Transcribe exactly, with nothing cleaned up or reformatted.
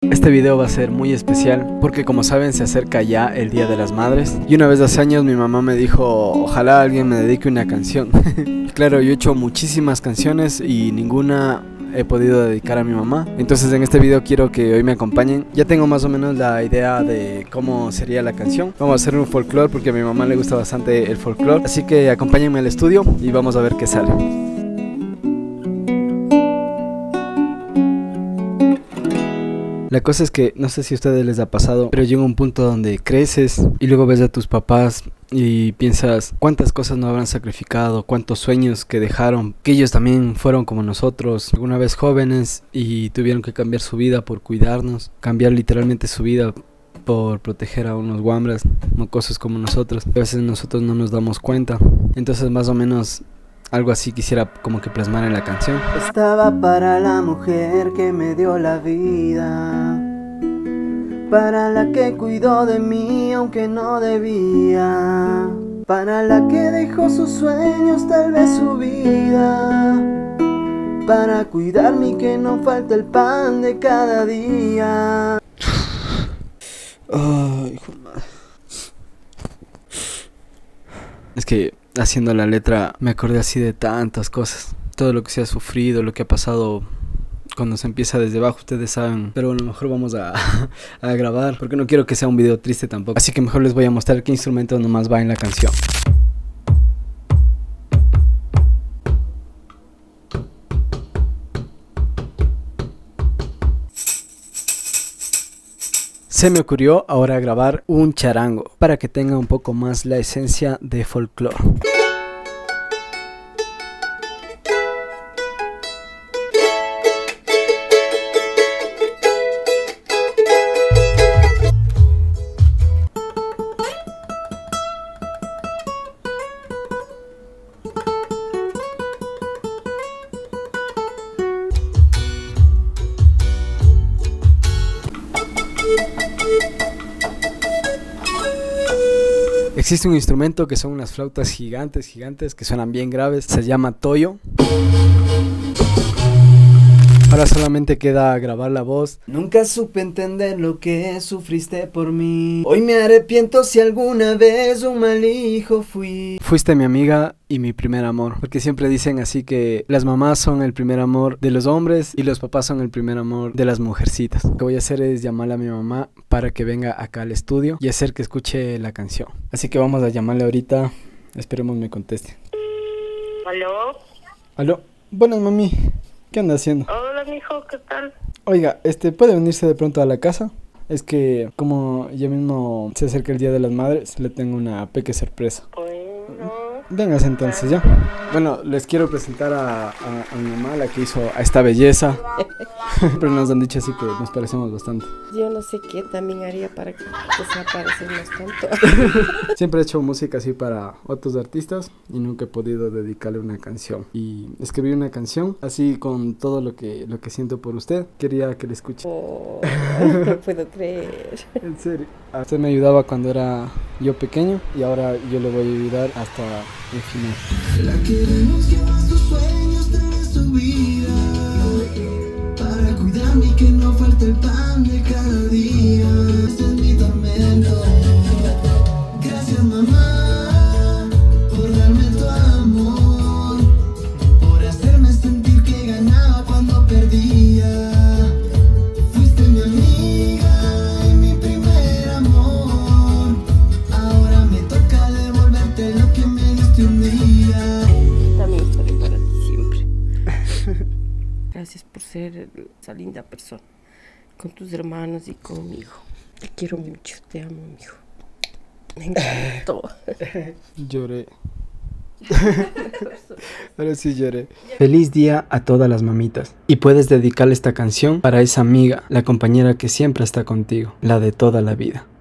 Este video va a ser muy especial porque, como saben, se acerca ya el Día de las Madres. Y una vez hace años mi mamá me dijo, ojalá alguien me dedique una canción. Claro, yo he hecho muchísimas canciones y ninguna he podido dedicar a mi mamá. Entonces en este video quiero que hoy me acompañen. Ya tengo más o menos la idea de cómo sería la canción. Vamos a hacer un folclore porque a mi mamá le gusta bastante el folclore. Así que acompáñenme al estudio y vamos a ver qué sale. La cosa es que, no sé si a ustedes les ha pasado, pero llega un punto donde creces y luego ves a tus papás y piensas cuántas cosas no habrán sacrificado, cuántos sueños que dejaron, que ellos también fueron como nosotros, alguna vez jóvenes y tuvieron que cambiar su vida por cuidarnos, cambiar literalmente su vida por proteger a unos guambras, no cosas como nosotros. A veces nosotros no nos damos cuenta, entonces más o menos algo así quisiera como que plasmar en la canción. Estaba para la mujer que me dio la vida, para la que cuidó de mí aunque no debía, para la que dejó sus sueños, tal vez su vida, para cuidarme y que no falte el pan de cada día. Ay, hijo de madre. Es que haciendo la letra me acordé así de tantas cosas, todo lo que se ha sufrido, lo que ha pasado cuando se empieza desde abajo, ustedes saben. Pero bueno, mejor vamos a, a grabar porque no quiero que sea un video triste tampoco. Así que mejor les voy a mostrar qué instrumento nomás va en la canción. Se me ocurrió ahora grabar un charango para que tenga un poco más la esencia de folclore. Existe un instrumento que son unas flautas gigantes, gigantes, que suenan bien graves. Se llama toyo. Ahora solamente queda grabar la voz. Nunca supe entender lo que sufriste por mí. Hoy me arrepiento si alguna vez un mal hijo fui. Fuiste mi amiga y mi primer amor. Porque siempre dicen así que las mamás son el primer amor de los hombres y los papás son el primer amor de las mujercitas. Lo que voy a hacer es llamarle a mi mamá para que venga acá al estudio y hacer que escuche la canción. Así que vamos a llamarle ahorita. Esperemos me conteste. ¿Aló? ¿Aló? Buenas, mami. ¿Qué anda haciendo? Hola, mijo, ¿qué tal? Oiga, este, ¿puede venirse de pronto a la casa? Es que como ya mismo se acerca el Día de las Madres, le tengo una pequeña sorpresa. Bueno. Vengas entonces ya. Bueno, les quiero presentar a, a, a mi mamá, la que hizo a esta belleza. Pero nos han dicho así que nos parecemos bastante. Yo no sé qué también haría para que se parecemos tanto. Siempre he hecho música así para otros artistas y nunca he podido dedicarle una canción. Y escribí una canción así con todo lo que, lo que siento por usted. Quería que la escuche. Oh, no puedo creer. En serio. Usted me ayudaba cuando era yo pequeño y ahora yo le voy a ayudar hasta el final. La queremos llevar sus sueños de su vida, para cuidarme y que no falte el pan de cada día. Este es mi tormento. Gracias, mamá, por darme tu amor, por hacerme sentir que ganaba cuando perdía. Fuiste mi amiga y mi primer amor. Ahora me toca devolverte lo que me diste un día. También estaré para ti siempre. Gracias por ser esa linda persona, con tus hermanos y conmigo. Te quiero mucho, te amo, mijo. Me encantó. Lloré. Ahora sí lloré. Feliz día a todas las mamitas. Y puedes dedicarle esta canción para esa amiga, la compañera que siempre está contigo, la de toda la vida.